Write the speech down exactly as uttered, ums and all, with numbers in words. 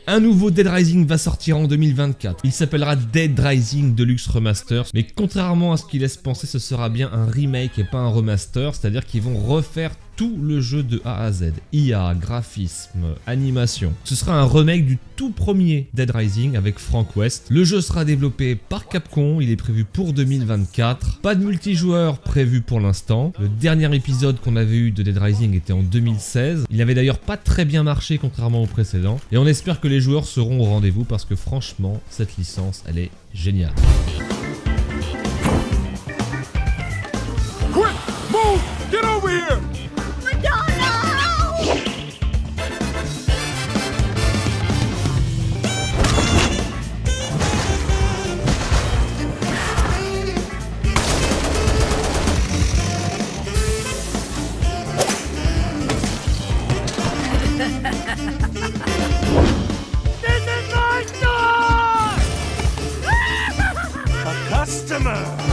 Un nouveau Dead Rising va sortir en deux mille vingt-quatre. Il s'appellera Dead Rising Deluxe Remaster. Mais contrairement à ce qu'il laisse penser, ce sera bien un remake et pas un remaster. C'est-à-dire qu'ils vont refaire tout le jeu de A à Z. I A, graphisme, animation. Ce sera un remake du tout premier Dead Rising avec Frank West. Le jeu sera développé par Capcom. Il est prévu pour deux mille vingt-quatre. Pas de multijoueur prévu pour l'instant. Le dernier épisode qu'on avait eu de Dead Rising était en deux mille seize. Il n'avait d'ailleurs pas très bien marché contrairement au précédent. Et on espère que les joueurs seront au rendez-vous parce que franchement, cette licence, elle est géniale. Quick, move, get over here! This is my store! A customer!